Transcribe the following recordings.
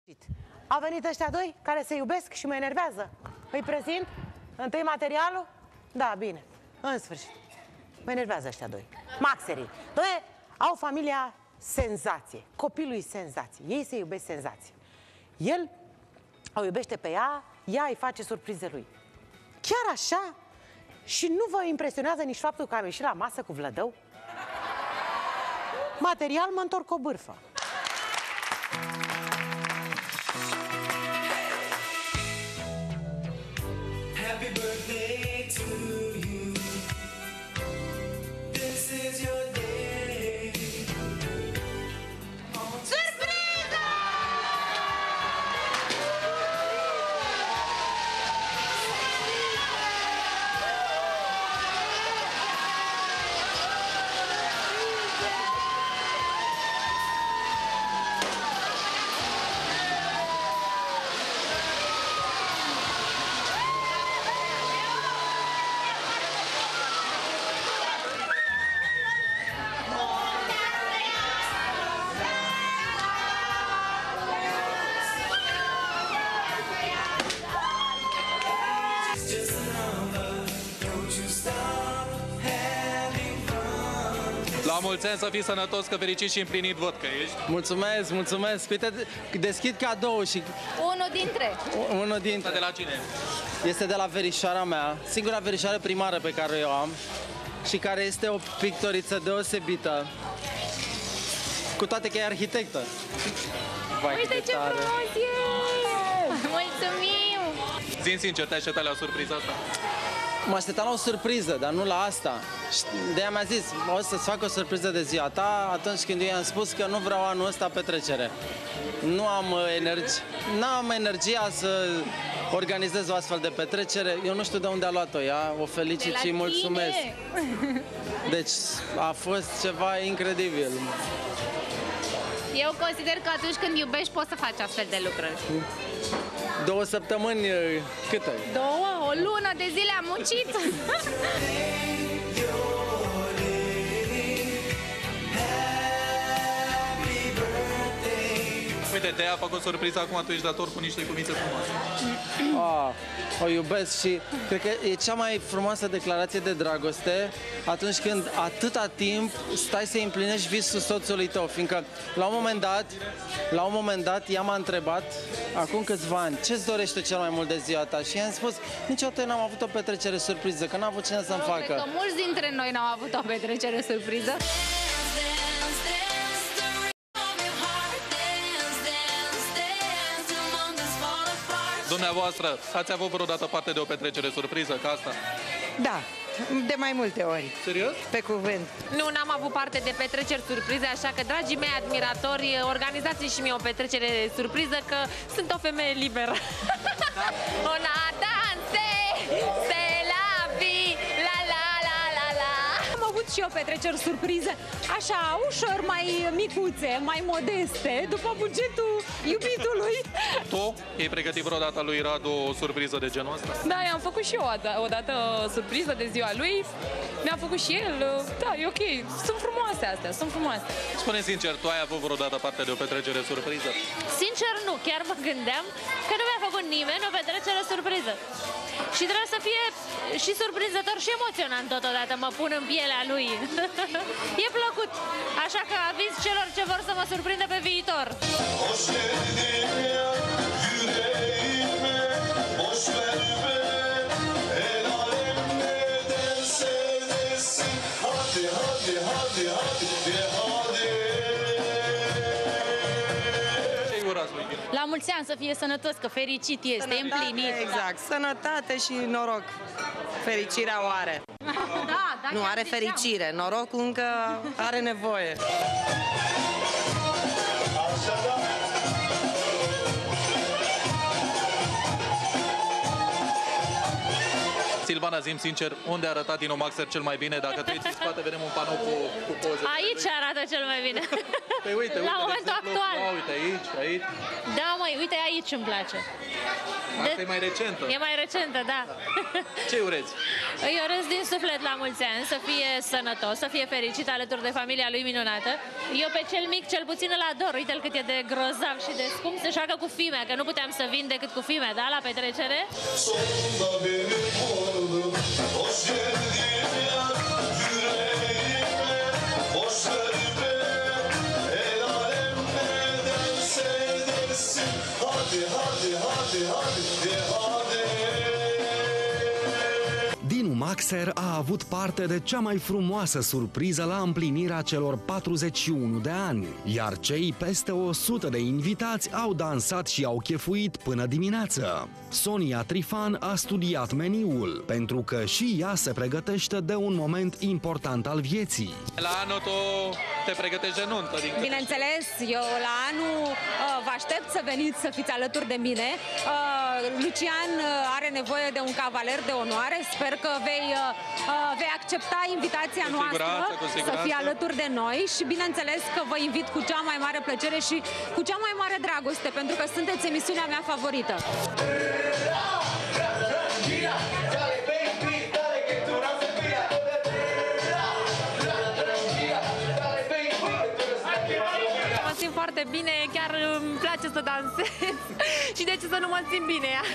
Au venit ăștia doi care se iubesc și mă enervează. Îi prezint? Întâi materialul? Da, bine. În sfârșit. Mă enervează ăștia doi. Maxerii. Doi au familia senzație. Copilul e senzație. Ei se iubesc senzație. El o iubește pe ea, ea îi face surprize lui. Chiar așa? Și nu vă impresionează nici faptul că am ieșit la masă cu Vlădău? Material, mă întorc o bârfă. Happy birthday to you. This is your day. Surpriză! La mulți ani, să fii sănătos, că fericit și împlinit văd că ești. Mulțumesc, mulțumesc. Uite, deschid cadou și... Unul dintre. De la cine? Este de la verișoara mea, singura verișoară primară pe care o am și care este o pictoriță deosebită, cu toate că e arhitectă. Vai, Uite ce frumos e! Mulțumim! Zi-mi sincer, te așteptai la surpriza asta? Mă așteptam la o surpriză, dar nu la asta. De-aia mi-a zis, o să-ți fac o surpriză de ziua ta, atunci când eu i-am spus că nu vreau anul ăsta petrecere. Nu am n-am energia să organizez o astfel de petrecere. Eu nu știu de unde a luat-o ea, o felicit și mulțumesc. Deci a fost ceva incredibil. Eu consider că atunci când iubești poți să faci astfel de lucruri. 2 săptămâni, câte? 2, o lună de zile am muncit. Uite, te-a făcut surpriza, acum tu ești dator cu niște cuvinte frumoase. O iubesc și cred că e cea mai frumoasă declarație de dragoste atunci când atâta timp stai să împlinești visul soțului tău, fiindcă la un moment dat ea m-a întrebat acum câțiva ani, ce-ți dorești tu cel mai mult de ziua ta? Și i-am spus, niciodată n-am avut o petrecere surpriză, că n-am avut cine să-mi facă. Cred că mulți dintre noi n-au avut o petrecere surpriză. Dumneavoastră, ați avut vreodată parte de o petrecere surpriză ca asta? Da, de mai multe ori. Serios? Pe cuvânt. Nu, n-am avut parte de petreceri surprize, așa că, dragii mei admiratori, organizați și mie o petrecere surpriză, că sunt o femeie liberă. Una danse, se la vi, la la la la la. Am avut și eu petreceri surprize, așa, ușor, mai micuțe, mai modeste, după bugetul iubitului. Tu? Ai pregătit vreodată lui Radu o surpriză de genul ăsta? Da, i-am făcut și eu odată surpriză de ziua lui. Mi-a făcut și el. Da, e ok. Sunt frumoase astea, sunt frumoase. Spune sincer, tu ai avut vreodată parte de o petrecere surpriză? Sincer, nu. Chiar mă gândeam că nu mi-a făcut nimeni o petrecere surpriză. Și trebuie să fie și surprinzător și emoționant totodată. Mă pun în pielea lui. E plăcut. Așa că aviz celor ce vor să mă surprindă pe viitor. Hoş geldin ya yüreğime, boş verme, el alem ne derse desin. Hadi hadi hadi hadi de hadi. Ce-i urați lui Ghinu? La mulți ani, să fie sănătos, că fericit este, împlinit. Exact, sănătate și noroc. Fericirea o are. Da, Nu are fericire, norocul încă are nevoie. Silvana, zi-mi sincer, unde a arătat Dino Maxer cel mai bine? Dacă tu ești în spate, vedem un panou cu poze. Aici arată cel mai bine. Păi uite, La momentul de exemplu, actual. Uite, aici. Da, măi, uite, aici îmi place. Asta e mai recentă. E mai recentă, da. Ce urezi? Îi urez din suflet la mulți ani, să fie sănătos, să fie fericit alături de familia lui minunată. Eu pe cel mic, cel puțin îl ador. Uite-l cât e de grozav și de scump. Se joacă cu fimea, că nu puteam să vin decât cu fimea, da, la petrecere. Sonunda benim oğlum, hoş geldin ya yüreğime, boş verme, el alem ne derse desin, hadi hadi hadi hadi de hadi. Dinu Maxer a avut parte de cea mai frumoasă surpriză la împlinirea celor 41 de ani, iar cei peste 100 de invitați au dansat și au chefuit până dimineață. Sonia Trifan a studiat meniul, pentru că și ea se pregătește de un moment important al vieții. La anul tu te pregătești de nuntă. Bineînțeles, eu la anul vă aștept să veniți să fiți alături de mine. Lucian are nevoie de un cavaler de onoare. Sper că vei accepta invitația noastră să fii alături de noi și bineînțeles că vă invit cu cea mai mare plăcere și cu cea mai mare dragoste, pentru că sunteți emisiunea mea favorită. Mă simt foarte bine, chiar îmi place să dansez și de ce să nu mă simt bine ea?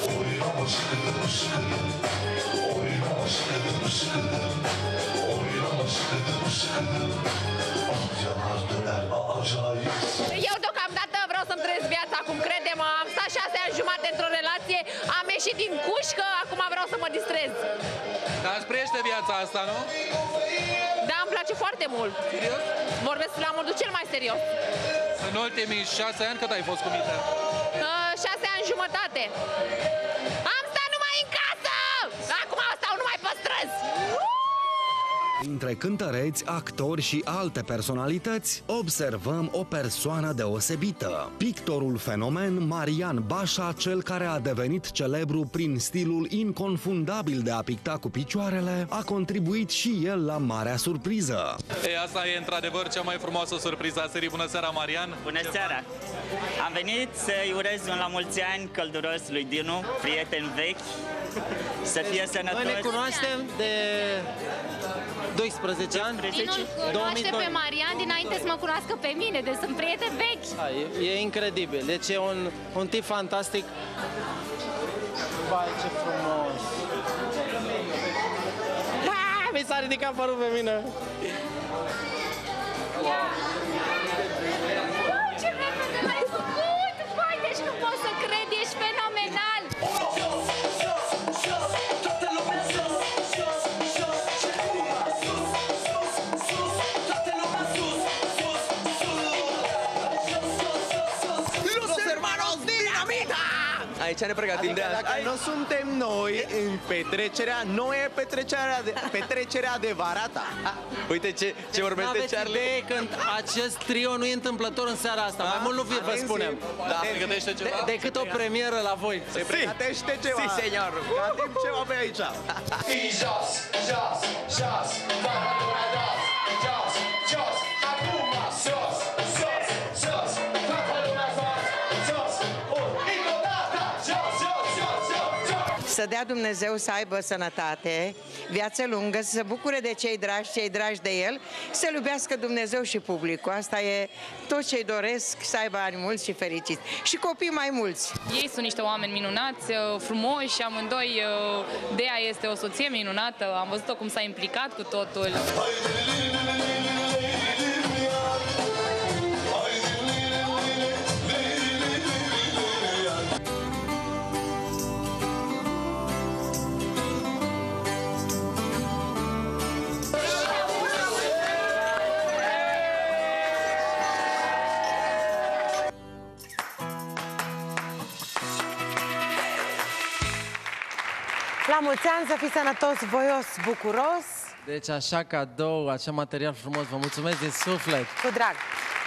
Eu deocamdată vreau să-mi trăiesc viața cum credem. Am stat 6 ani jumate într-o relație, am ieșit din cușcă, acum vreau să mă distrez. Dar îți priește viața asta, nu? Da, îmi place foarte mult. Serios? Vorbesc la modul cel mai serios. În ultimii 6 ani cât ai fost cu mine? 6 ani jumătate. Am stat numai în casă! Acum stau numai pe străzi! Între cântăreți, actori și alte personalități, observăm o persoană deosebită. Pictorul fenomen Marian Bașa, cel care a devenit celebru prin stilul inconfundabil de a picta cu picioarele, a contribuit și el la marea surpriză. Asta e într-adevăr cea mai frumoasă surpriză a serii. Bună seara, Marian! Bună seara! Am venit să-i urez un la mulți ani călduros lui Dinu, prieten vechi, să fie sănătos. Noi ne cunoaștem de 12 ani. Dinul cunoaște pe Marian dinainte să mă cunoască pe mine, deci sunt prieteni vechi. Da, e incredibil, deci e un tip fantastic. Vai, ce frumos! Mi s-a ridicat părul pe mine! Ce repede l-ai făcut! Vai, deci nu pot să cred, ești fenomenal! Aici ne pregătim de asta. Dacă nu suntem noi în petrecerea, noi e petrecerea adevărată. Uite ce vorbește N-aveți Charlie. idee Când acest trio nu e întâmplător în seara asta. Mai mult nu vă spunem. Da, pregătește ceva. Decât o premieră la voi. Se pregătește ceva. Si, senior. Pregătim ceva pe aici. Jos, jos, jos, fără jos, jos, jos, acum jos, jos, jos, fără jos, încă o dată, jos, jos, jos, jos. Să dea Dumnezeu să aibă sănătate, viață lungă, să se bucure de cei dragi de el, să-l iubească Dumnezeu și publicul. Asta e tot ce-i doresc, să aibă ani mulți și fericiți. Și copii mai mulți. Ei sunt niște oameni minunați, frumoși, amândoi. Dea este o soție minunată, am văzut-o cum s-a implicat cu totul. La mulți ani, să fii sănătos, voios, bucuros. Deci așa cadou, așa material frumos, vă mulțumesc din suflet. Cu drag.